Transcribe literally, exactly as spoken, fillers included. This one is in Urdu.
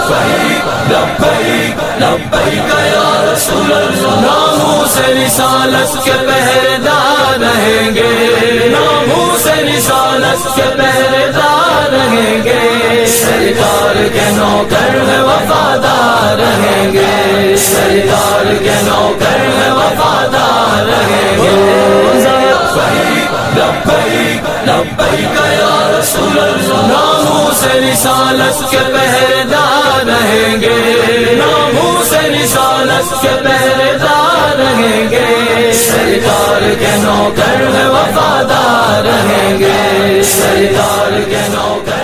لبیک لبیک لبیک یا رسول اللہ، ناموس رسالت کے پہرے دار رہیں گے، ناموس رسالت کے پہرے دار رہیں گے، سرکار کے نوکر میں وفادار رہیں گے، سرکار کے نوکر میں وفادار رہیں گے۔ لبیک لبیک یا رسول اللہ، ناموس رسالت کے پہرے دار رہیں گے، ناموس رسالت کے پہرے دار رہیں گے، سرکار کے نوکر میں وفادار رہیں گے، سرکار کے نوکر